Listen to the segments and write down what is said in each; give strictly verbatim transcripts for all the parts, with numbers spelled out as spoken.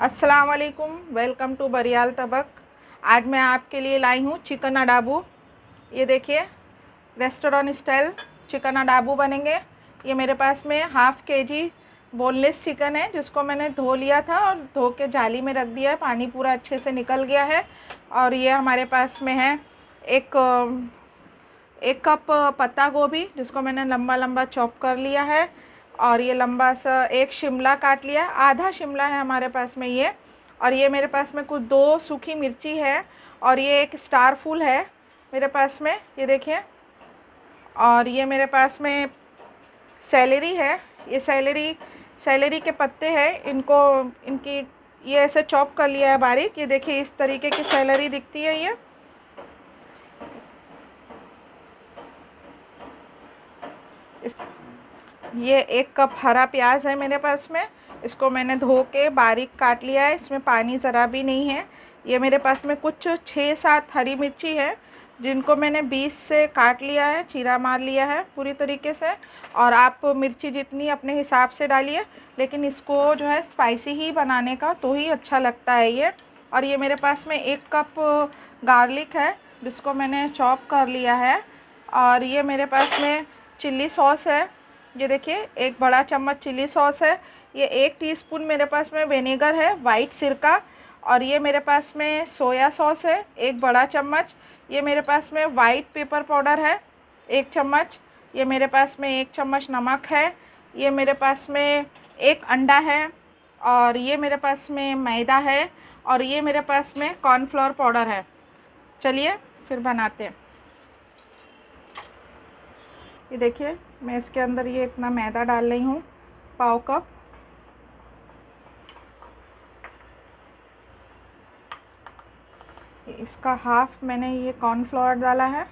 अस्सलाम वालेकुम, welcome to बरियाल तबक। आज मैं आपके लिए लाई हूँ चिकन अडाबू। ये देखिए, रेस्टोरेंट स्टाइल चिकन अडाबू बनेंगे। ये मेरे पास में हाफ़ के जी बोनलेस चिकन है, जिसको मैंने धो लिया था और धो के जाली में रख दिया है। पानी पूरा अच्छे से निकल गया है। और ये हमारे पास में है एक एक कप पत्ता गोभी, जिसको मैंने लंबा लंबा चॉप कर लिया है। और ये लंबा सा एक शिमला काट लिया, आधा शिमला है हमारे पास में ये। और ये मेरे पास में कुछ दो सूखी मिर्ची है, और ये एक स्टार फूल है मेरे पास में, ये देखिए। और ये मेरे पास में सेलेरी है। ये सेलेरी सेलेरी के पत्ते हैं, इनको इनकी ये ऐसे चॉप कर लिया है बारीक। ये देखिए, इस तरीके की सेलेरी दिखती है ये। ये एक कप हरा प्याज है मेरे पास में, इसको मैंने धो के बारीक काट लिया है। इसमें पानी ज़रा भी नहीं है। ये मेरे पास में कुछ छः सात हरी मिर्ची है, जिनको मैंने बीस से काट लिया है, चीरा मार लिया है पूरी तरीके से। और आप मिर्ची जितनी अपने हिसाब से डालिए, लेकिन इसको जो है स्पाइसी ही बनाने का तो ही अच्छा लगता है ये। और ये मेरे पास में एक कप गार्लिक है, जिसको मैंने चॉप कर लिया है। और ये मेरे पास में चिल्ली सॉस है, ये देखिए एक बड़ा चम्मच चिली सॉस है। ये एक टीस्पून मेरे पास में विनेगर है, वाइट सिरका। और ये मेरे पास में सोया सॉस है, एक बड़ा चम्मच। ये मेरे पास में वाइट पेपर पाउडर है, एक चम्मच। ये मेरे पास में एक चम्मच नमक है। ये मेरे पास में एक अंडा है। और ये मेरे पास में मैदा है। और ये मेरे पास में कॉर्नफ्लोर पाउडर है। चलिए फिर बनाते हैं। ये देखिए, मैं इसके अंदर ये इतना मैदा डाल रही हूँ, पाव कप। इसका हाफ मैंने ये कॉर्नफ्लोर डाला है।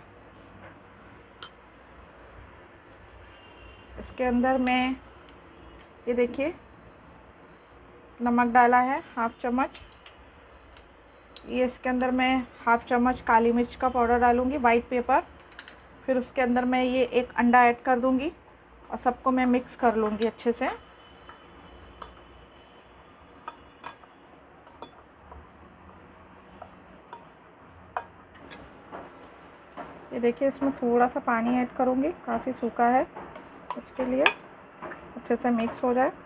इसके अंदर मैं ये देखिए नमक डाला है हाफ चम्मच। ये इसके अंदर मैं हाफ चम्मच काली मिर्च का पाउडर डालूँगी, वाइट पेपर। फिर उसके अंदर मैं ये एक अंडा ऐड कर दूंगी और सबको मैं मिक्स कर लूँगी अच्छे से। ये देखिए, इसमें थोड़ा सा पानी ऐड करूँगी, काफ़ी सूखा है, इसके लिए अच्छे से मिक्स हो जाए।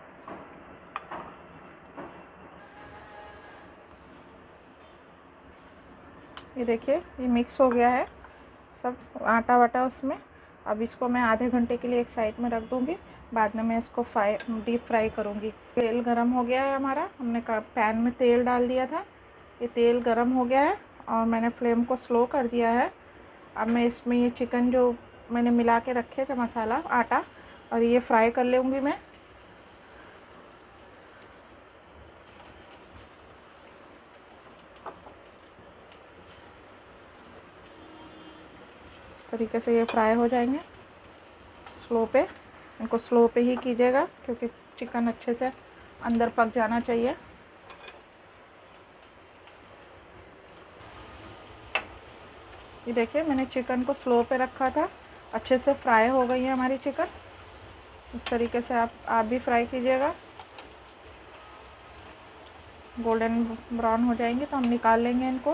ये देखिए, ये मिक्स हो गया है सब आटा वाटा उसमें। अब इसको मैं आधे घंटे के लिए एक साइड में रख दूँगी, बाद में मैं इसको फ्राई डीप फ्राई करूँगी। तेल गरम हो गया है हमारा, हमने पैन में तेल डाल दिया था। ये तेल गरम हो गया है और मैंने फ्लेम को स्लो कर दिया है। अब मैं इसमें ये चिकन जो मैंने मिला के रखे थे मसाला आटा, और ये फ्राई कर लूँगी मैं। इस तरीके से ये फ्राई हो जाएंगे स्लो पे। इनको स्लो पे ही कीजिएगा, क्योंकि चिकन अच्छे से अंदर पक जाना चाहिए। ये देखिए, मैंने चिकन को स्लो पे रखा था, अच्छे से फ्राई हो गई है हमारी चिकन। इस तरीके से आप आप भी फ्राई कीजिएगा। गोल्डन ब्राउन हो जाएंगे तो हम निकाल लेंगे इनको।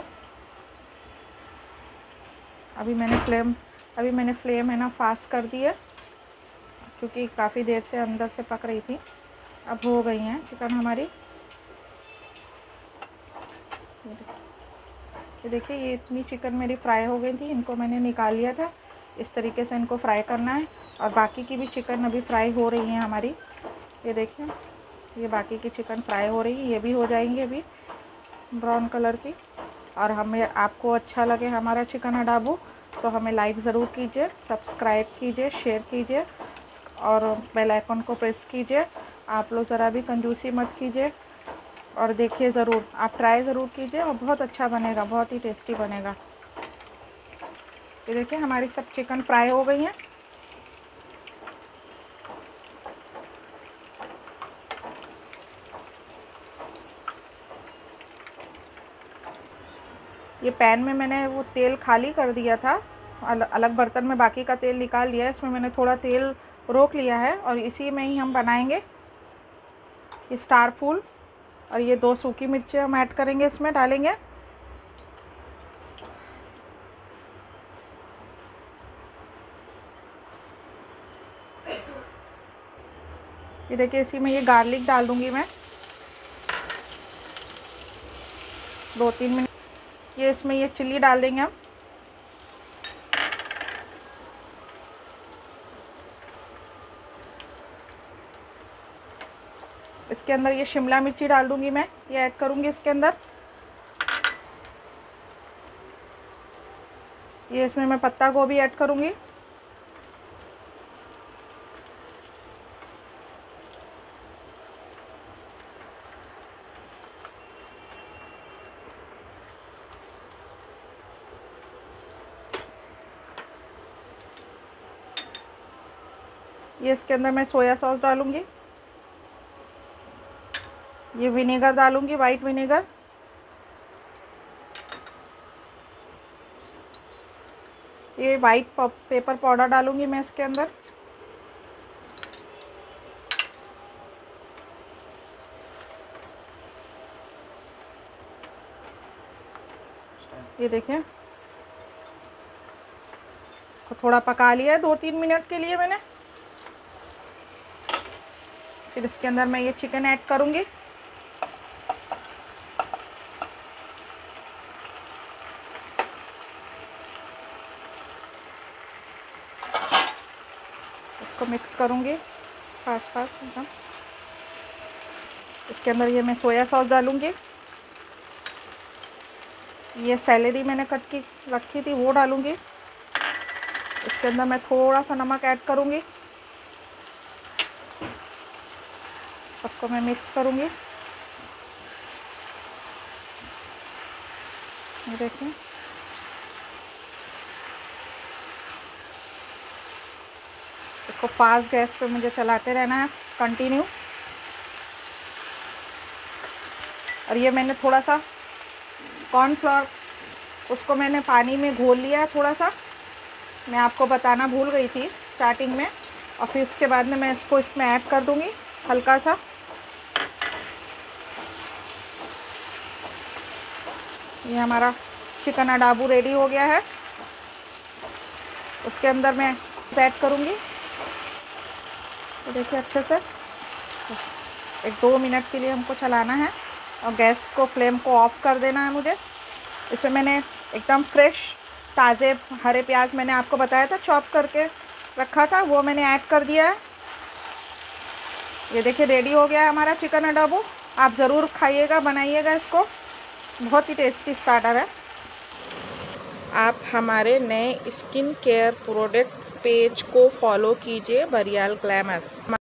अभी मैंने फ्लेम अभी मैंने फ्लेम है ना फास्ट कर दी है, क्योंकि काफ़ी देर से अंदर से पक रही थी। अब हो गई हैं चिकन हमारी। ये देखिए, ये इतनी चिकन मेरी फ्राई हो गई थी, इनको मैंने निकाल लिया था। इस तरीके से इनको फ्राई करना है। और बाकी की भी चिकन अभी फ्राई हो रही है हमारी। ये देखिए, ये बाकी की चिकन फ्राई हो रही है, ये भी हो जाएंगी अभी ब्राउन कलर की। और हमें आपको अच्छा लगे हमारा चिकन अडाबू तो हमें लाइक ज़रूर कीजिए, सब्सक्राइब कीजिए, शेयर कीजिए और बेल आइकन को प्रेस कीजिए। आप लोग ज़रा भी कंजूसी मत कीजिए और देखिए ज़रूर, आप ट्राई ज़रूर कीजिए और बहुत अच्छा बनेगा, बहुत ही टेस्टी बनेगा। ये देखिए, हमारी सब चिकन फ्राई हो गई हैं। ये पैन में मैंने वो तेल खाली कर दिया था, अलग अलग बर्तन में बाकी का तेल निकाल दिया है। इसमें मैंने थोड़ा तेल रोक लिया है और इसी में ही हम बनाएंगे ये स्टार फूल। और ये दो सूखी मिर्ची हम ऐड करेंगे, इसमें डालेंगे। ये देखिए, इसी में ये गार्लिक डाल दूंगी मैं, दो तीन मिनट। ये इसमें ये चिल्ली डाल देंगे हम। इसके अंदर ये शिमला मिर्ची डाल दूंगी मैं, ये ऐड करूंगी इसके अंदर। ये इसमें मैं पत्ता गोभी ऐड करूंगी। ये इसके अंदर मैं सोया सॉस डालूंगी। ये विनेगर डालूंगी, वाइट विनेगर। ये वाइट पेपर पाउडर डालूंगी मैं इसके अंदर। ये देखिए, इसको थोड़ा पका लिया है दो तीन मिनट के लिए मैंने। फिर इसके अंदर मैं ये चिकन ऐड करूंगी। इसको मिक्स करूंगी पास पास एकदम। इसके अंदर ये मैं सोया सॉस डालूंगी। ये सैलरी मैंने कट की रखी थी वो डालूंगी। इसके अंदर मैं थोड़ा सा नमक ऐड करूंगी। सबको मैं मिक्स करूंगी। ये देखिए, इसको फास्ट गैस पे मुझे चलाते रहना है कंटिन्यू। और ये मैंने थोड़ा सा कॉर्नफ्लोर, उसको मैंने पानी में घोल लिया है थोड़ा सा, मैं आपको बताना भूल गई थी स्टार्टिंग में। और फिर उसके बाद में मैं इसको इसमें ऐड कर दूंगी हल्का सा। ये हमारा चिकन अडाबू रेडी हो गया है। उसके अंदर मैं ऐड करूंगी। तो देखिए अच्छे से एक दो मिनट के लिए हमको चलाना है और गैस को फ्लेम को ऑफ कर देना है मुझे। इसमें मैंने एकदम फ्रेश ताज़े हरे प्याज मैंने आपको बताया था चॉप करके रखा था, वो मैंने ऐड कर दिया है। ये देखिए रेडी हो गया है हमारा चिकन अडाबू। आप ज़रूर खाइएगा, बनाइएगा इसको, बहुत ही टेस्टी स्टार्टर है। आप हमारे नए स्किन केयर प्रोडक्ट पेज को फॉलो कीजिए, बरियाल ग्लैमर।